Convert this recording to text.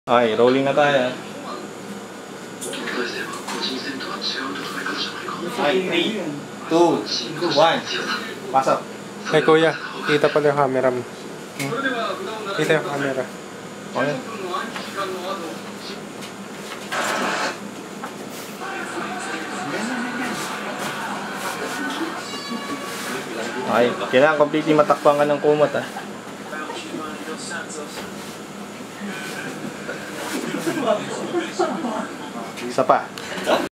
Okay, rolling na tayo. Okay, 3, 2, 1. Pasok. Ay kuya, kita pala yung camera mo. Kita yung camera. Okay. Okay, kailangan completely matakpan ka ng kumot ah. Isa pa.